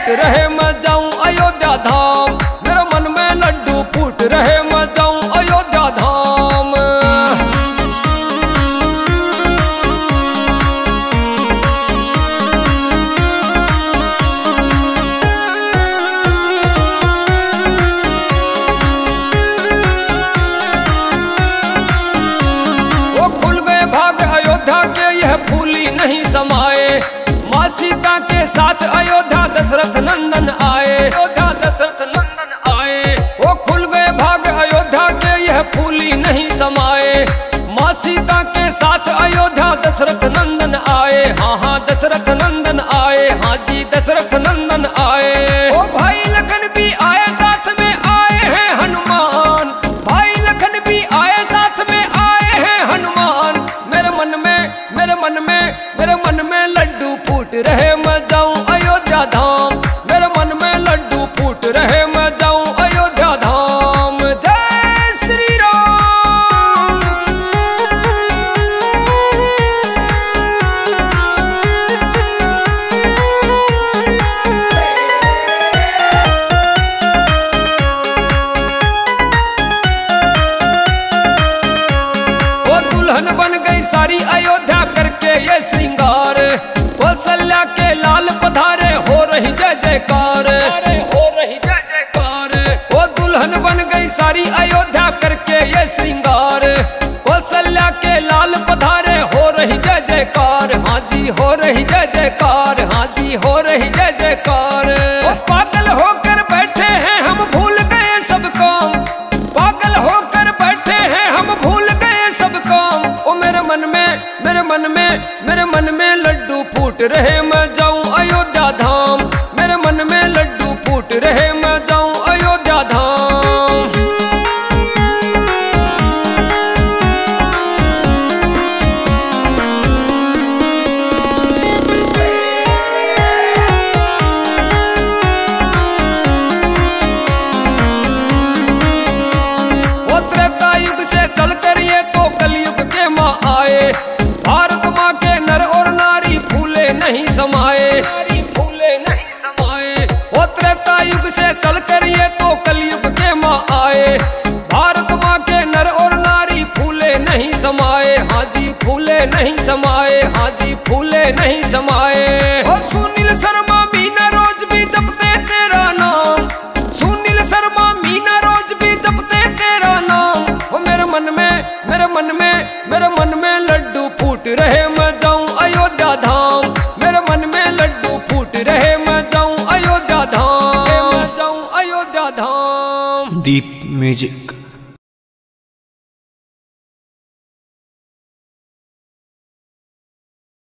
फूट रहे मैं जाऊं अयोध्या धाम, मेरे मन में लड्डू फूट रहे मैं जाऊं अयोध्या धाम। वो खुल गए भाग अयोध्या के यह फूली नहीं समाए, माँ सीता के साथ अयोध्या दशरथ नंदन आए, अयोध्या दशरथ नंदन आए। वो खुल गए भाग अयोध्या के यह फूली नहीं समाए, माँ सीता के साथ अयोध्या दशरथ नंदन आए। हाँ हाँ दशरथ नंदन आए, हाँ जी दशरथ नंदन आए। ओ भाई लखन भी आए, साथ में आए हैं हनुमान, भाई लखन भी आए, साथ में आए हैं हनुमान। मेरे मन में लड्डू फूट रहे मैं जाऊं अयोध्या धाम, मेरे मन में लड्डू फूट रहे मैं जाऊं अयोध्या धाम। जय श्री राम। वो दुल्हन बन गई सारी अयोध्या करके ये श्रृंगार, कौशल्या के लाल पधारे हो रही जय जयकार, हो रही जय जयकार। वो दुल्हन बन गई सारी अयोध्या करके ये श्रृंगार, कौशल्या के लाल पधारे हो रही जय जयकार। हाँ जी हो रही जय जयकार, हाँ जी हो रही जय जयकार। वो पागल होकर बैठे हैं हम भूल गए सब काम, पागल होकर बैठे हैं हम भूल गए सब काम। ओ मेरे मन में लड्डू फूट रहे मैं जाऊं अयोध्या धाम, मेरे मन में लड्डू फूट रहे मैं जाऊं अयोध्या धाम। वो त्रेता युग से चलकर ये तो कलयुग के माँ आए, भारत माँ के नर और नारी फूले नहीं समाए, फूले नहीं समाए। वो त्रेता युग से चलकर ये तो कलयुग के माँ आए, भारत माँ के नर और नारी फूले नहीं समाए। हाँ जी फूले नहीं समाए, हाँ जी फूले नहीं समाए। ओ सुनील शर्मा मीना रोज भी जपते तेरा नाम, सुनील शर्मा मीना रोज भी जपते तेरा नाम। वो मेरे मन में लड्डू फूट रहे मैं जाऊं अयोध्या धाम, मेरे मन में लड्डू फूट रहे मैं जाऊं अयोध्या धाम, मैं जाऊं अयोध्या धाम। दीप म्यूजिक।